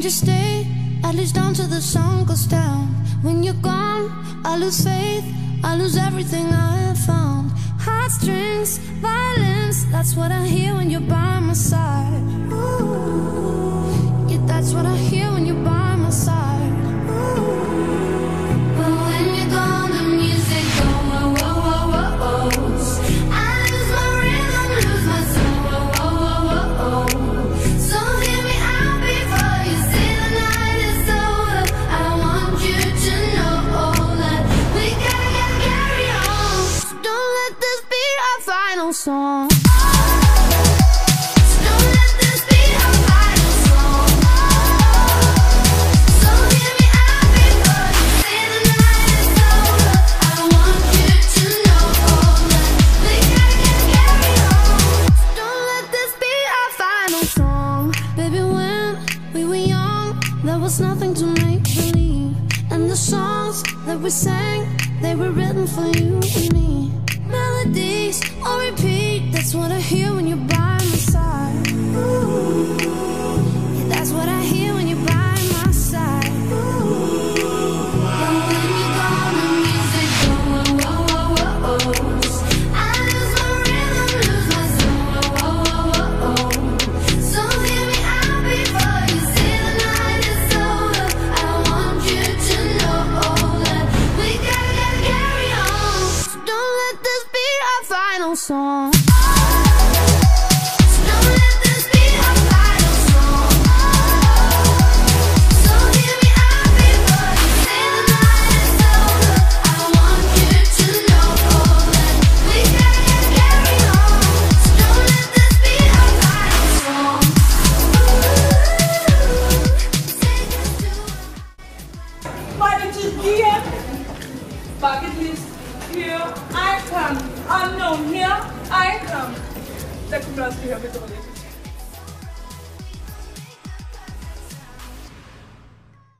you stay, at least until the sun goes down. When you're gone, I lose faith, I lose everything I have found. Heartstrings, violence, that's what I hear when you're by my side. Ooh, yeah, that's what I hear when you're by my side. But when you're gone, the music goes, whoa, whoa, whoa, whoa, whoa. I lose my rhythm, lose my soul, whoa, whoa, whoa, whoa. So hear me out before you say the night is over. I want you to know that we gotta carry on. So don't let this be our final song. There was nothing to make believe, and the songs that we sang, they were written for you and me. Melodies on repeat, that's what I hear when you're by my side. Ooh, yeah, that's what I hear when you're by my side. Ooh, and when you're gone, the music goes, whoa, whoa, whoa, whoa. I lose my rhythm, lose my soul, whoa, whoa, whoa, whoa. So hear me out before you say the night is over. I want you to know that we gotta carry on. So don't let this be our final song. Bucket list, here I come. Unknown, here I come. Der kunne man også lige høre lidt.